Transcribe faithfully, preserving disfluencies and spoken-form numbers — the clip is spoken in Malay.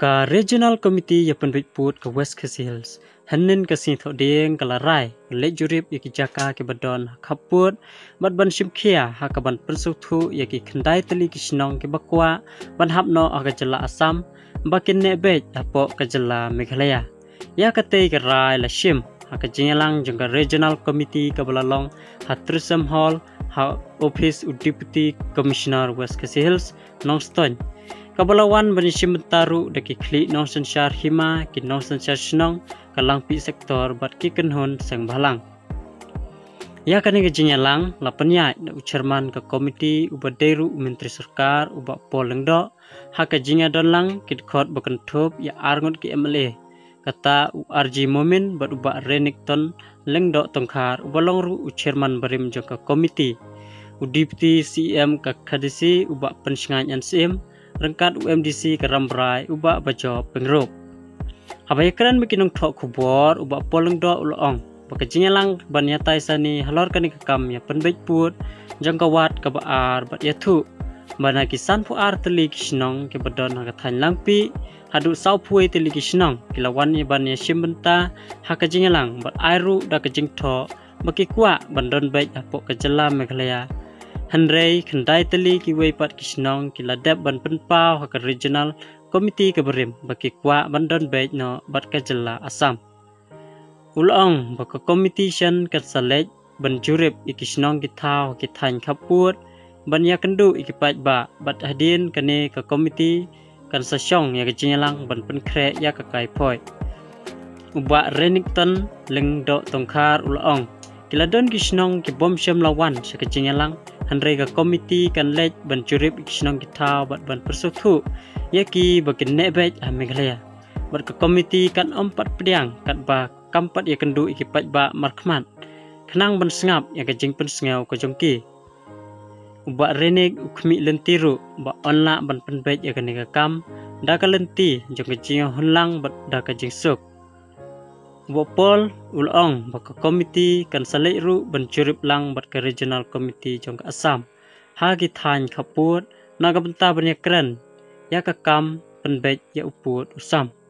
ka regional committee ya penbit put ke West Khasi Hills hanin ka sin tho ding ka larai le jurip ya ki jaka ke badon khaput bat ban shimkhia ha ka ban pensuk thu ya ki khandai tali ki snong ke bakwa ban hapno aga jala Assam bakin ne be apo ka jala Meghalaya ya ka te ka rai la shim ha ka jingalang jang ka regional committee ka balalong ha Trisam Hall ha office u deputy commissioner West Khasi Hills nong ston Kabalawan banishim taru daki kli nong sansyar hima ki nong sansyar snong kalang pi sektor bat ki kenhon sang balang. Ya kani ke jinyalang lapanya na ucerman ke komiti ubaderu menteri sarkar uba polengdo ha ka jinya donlang kit khot bakan thop ya arngot ki M L A kata u R G Momin bat uba renikton lengdo tongkhar ubalong ru ucerman barim jong ke komiti u deputy C M ka khadisi uba pensingan N C M rengkat U M D C ke Rambrai uba bajo pengrop. Habai keren bikinong thok kubor uba poleng do ulong. Baka jingalang banyatai sani halor kani kakam ya penbej put jangkawat ke baar bat yathu. Bana kisan pu ar teli kisnong ke badon ha kathan langpi hadu sau pui teli kisnong kilawan ya ban ya shimbenta ha ka jingalang bat airu da ka jingtho baki kwa bandon bej apo ke jela Meghalaya. Handrei khandai tali ki wei pat kisnong kila dep ban penpau ha ka regional committee ke berim baki kwa bandon bej no bat ka jela Assam. Ulong baka competition ka salej ban jurip ikisnong ki thau ki than khaput ban ya kendu ikipat ba bat hadin kane ka committee kan sa syong ya ka jingalang ban penkre ya ka kai poi. Uba Renington lengdo tongkhar ulong kila don kisnong ki bom syam lawan sa ka jingalang Handrei ka komiti kan lej ban jurip ikisnong kita bat ban persuthu yaki bakin nebej ha Meghalaya bat ka komiti kan empat pediang kat ba kampat ya kendu ikipat ba markmat kenang ban sengap ya ka jing pen sengau ko jongki uba renek ukmi lentiru ba onla ban penbej ya ka ne ka kam da ka lenti jong ka jing hunlang bat da ka jing suk Bopol ulong baka komiti kan salai ru ban jurip lang bat ke regional committee jong ke Assam ha ki than khaput naga benta ban ya kren ya ka kam penbej ya uput usam